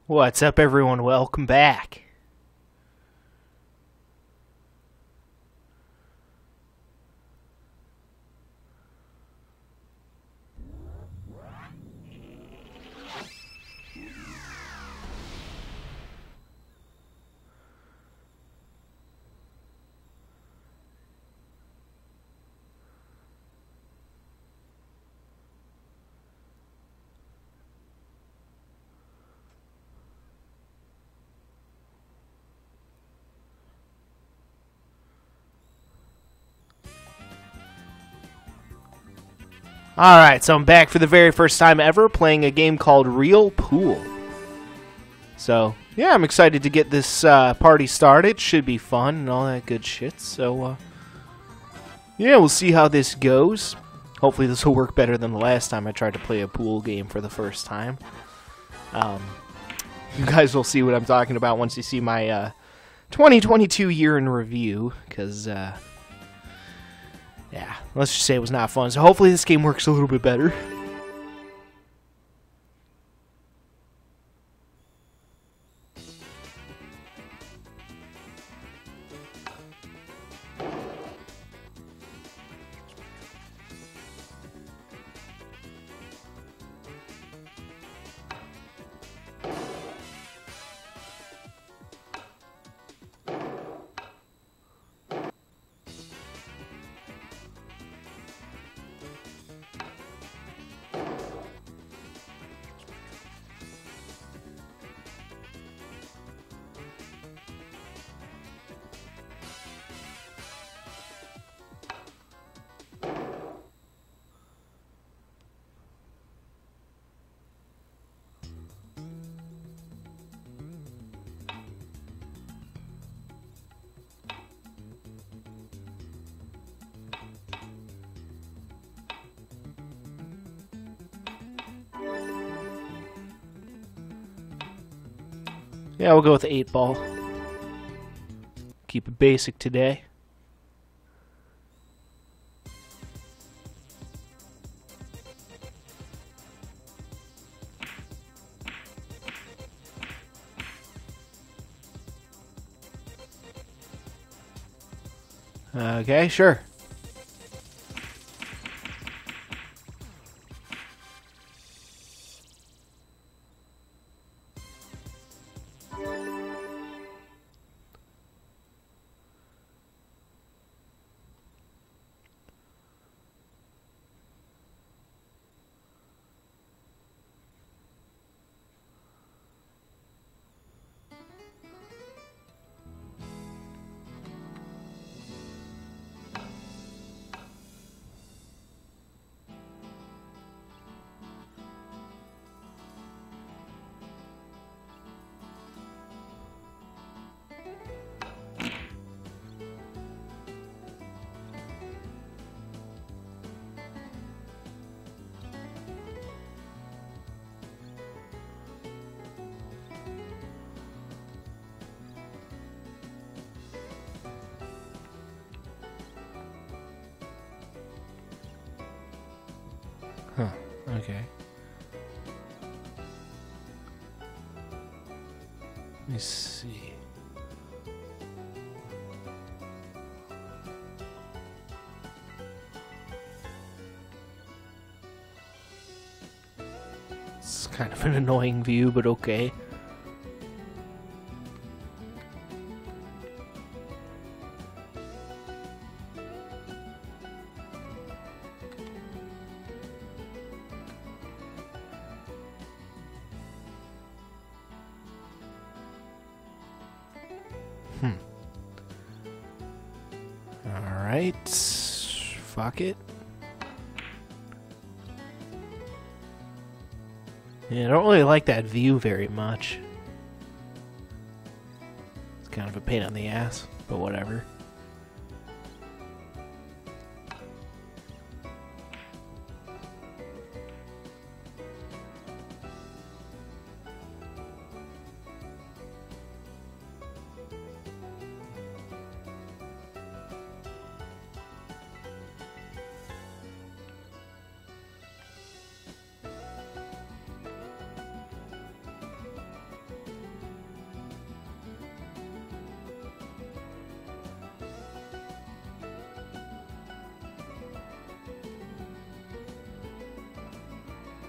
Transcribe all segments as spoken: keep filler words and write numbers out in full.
What's up, everyone? Welcome back. Alright, so I'm back for the very first time ever playing a game called Real Pool. So, yeah, I'm excited to get this uh, party started. Should be fun and all that good shit. So, uh, yeah, we'll see how this goes. Hopefully this will work better than the last time I tried to play a pool game for the first time. Um, you guys will see what I'm talking about once you see my uh, twenty twenty-two year in review, because... Uh, Yeah, let's just say it was not fun. So hopefully this game works a little bit better. Yeah, we'll go with eight ball. Keep it basic today. Okay, sure. Huh, okay. Let me see. It's kind of an annoying view, but okay. Hmm. Alright. Fuck it. Yeah, I don't really like that view very much. It's kind of a pain in the ass, but whatever.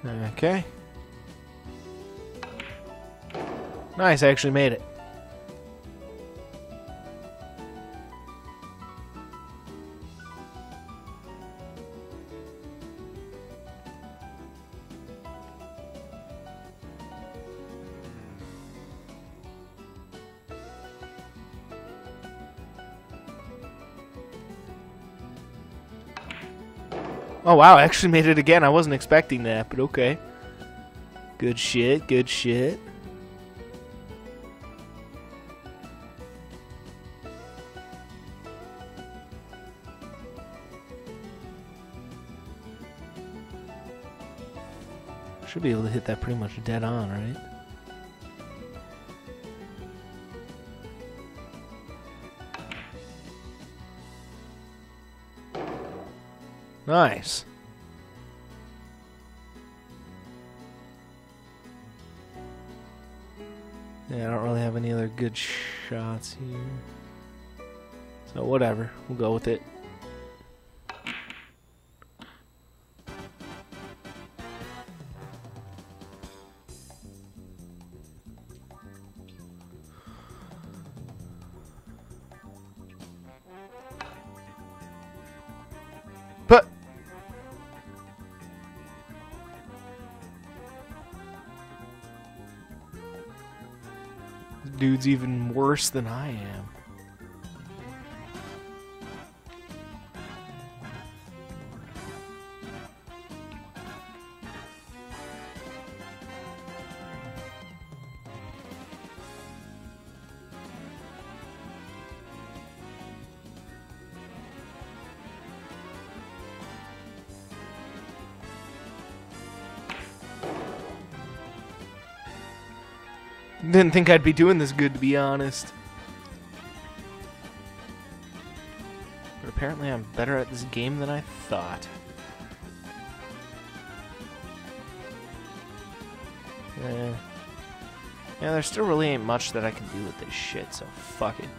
Okay. Nice, I actually made it. Oh wow, I actually made it again. I wasn't expecting that, but okay. Good shit, good shit. Should be able to hit that pretty much dead on, right? Nice. Yeah, I don't really have any other good shots here. So whatever, we'll go with it. But this dude's even worse than I am. Didn't think I'd be doing this good, to be honest. But apparently I'm better at this game than I thought. Yeah. Yeah, there still really ain't much that I can do with this shit, so fuck it.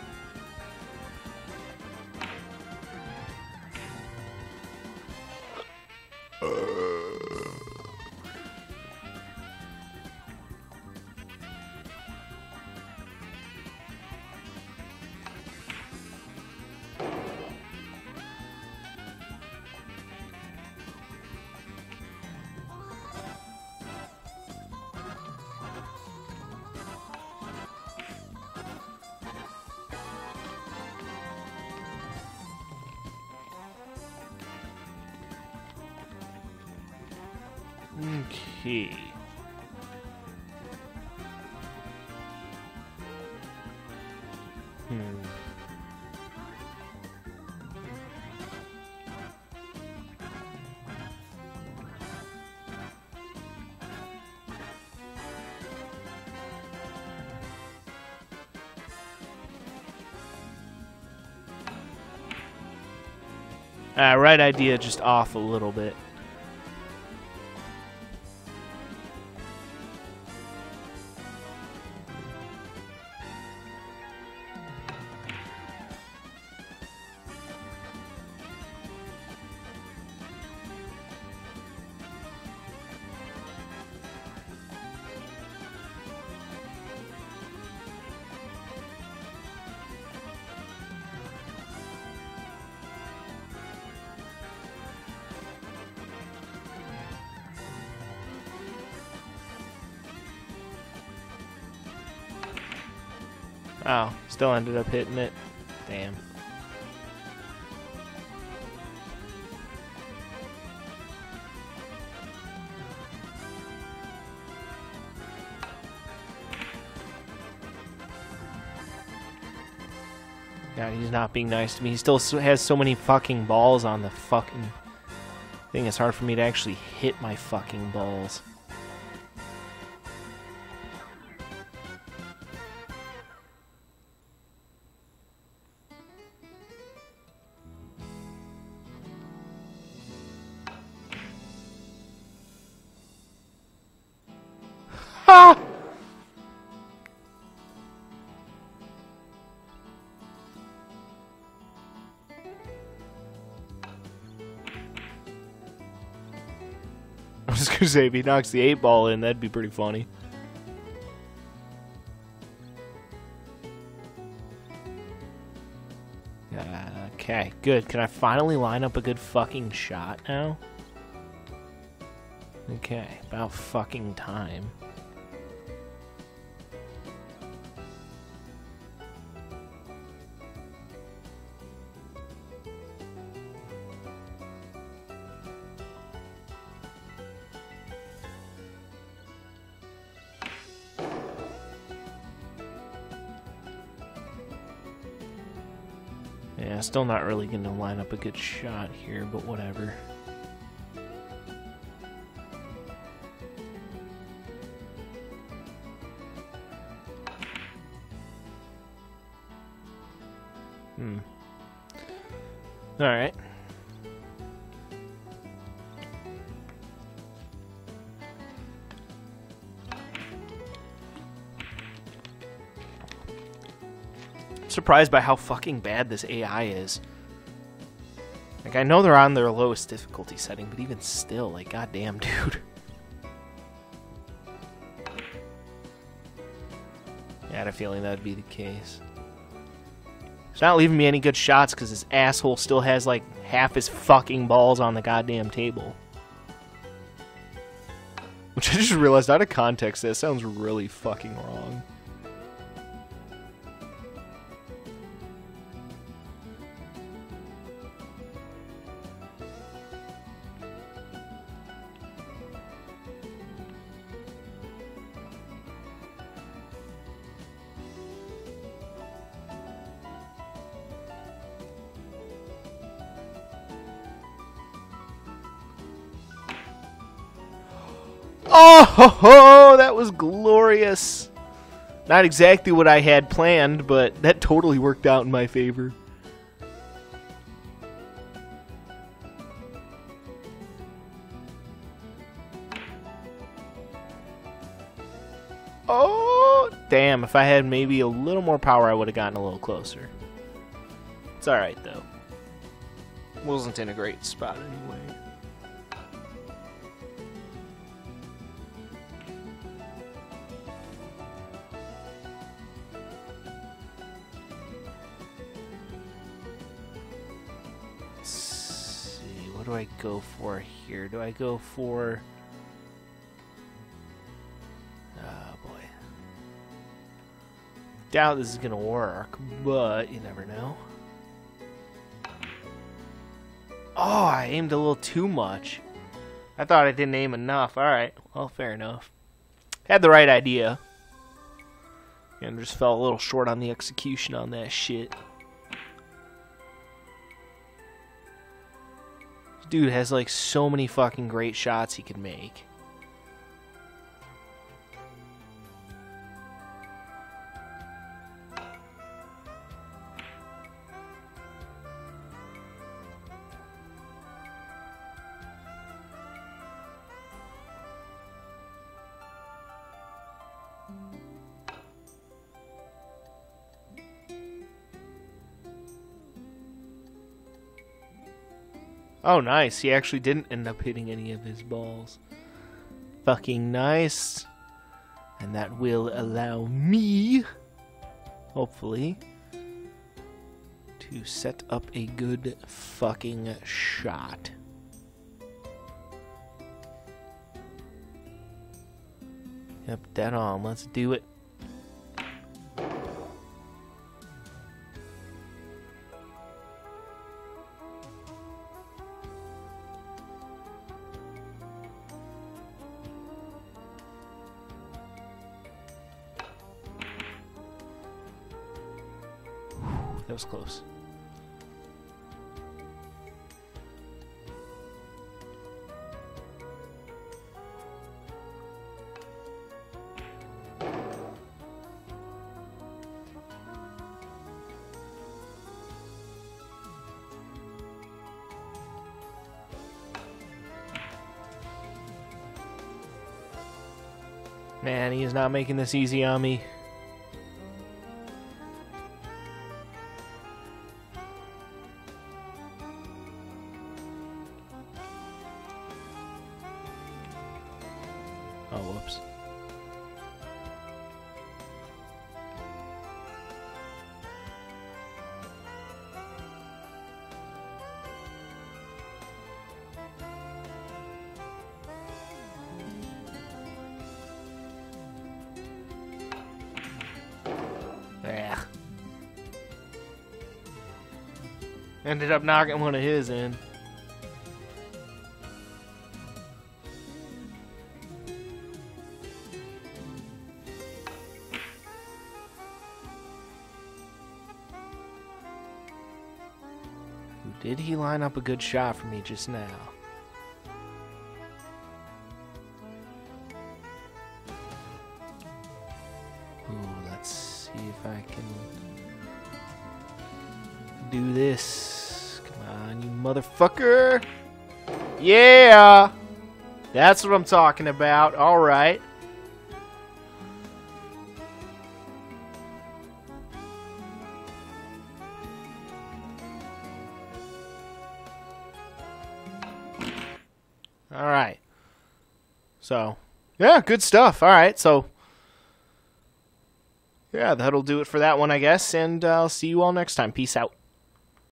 Okay. Hmm. Ah, right idea, just off a little bit. Oh, still ended up hitting it. Damn. God, he's not being nice to me. He still has so many fucking balls on the fucking thing. It's hard for me to actually hit my fucking balls. Ha! was gonna say, if he knocks the eight ball in, that'd be pretty funny. Uh, okay, good. Can I finally line up a good fucking shot now? Okay, about fucking time. Yeah, still not really going to line up a good shot here, but whatever. Hmm. Alright. Surprised by how fucking bad this A I is. Like, I know they're on their lowest difficulty setting, but even still, like, goddamn, dude. I had a feeling that would be the case. It's not leaving me any good shots because this asshole still has, like, half his fucking balls on the goddamn table. Which I just realized, out of context, that sounds really fucking wrong. Oh, ho, ho, that was glorious. Not exactly what I had planned, but that totally worked out in my favor. Oh, damn. If I had maybe a little more power, I would have gotten a little closer. It's alright, though. Wasn't in a great spot anyway. What do I go for here? Do I go for... Oh, boy. Doubt this is going to work, but you never know. Oh, I aimed a little too much. I thought I didn't aim enough. Alright, well, fair enough. Had the right idea. And just fell a little short on the execution on that shit. Dude has like so many fucking great shots he could make. Oh, nice. He actually didn't end up hitting any of his balls. Fucking nice. And that will allow me, hopefully, to set up a good fucking shot. Yep, dead on. Let's do it. That was close. Man, he is not making this easy on me. Oh, whoops. Yeah. Ended up knocking one of his in. Did he line up a good shot for me just now? Ooh, let's see if I can do this. Come on, you motherfucker! Yeah! That's what I'm talking about. Alright. Alright. So, yeah, good stuff. Alright, so, yeah, that'll do it for that one, I guess, and I'll see you all next time. Peace out.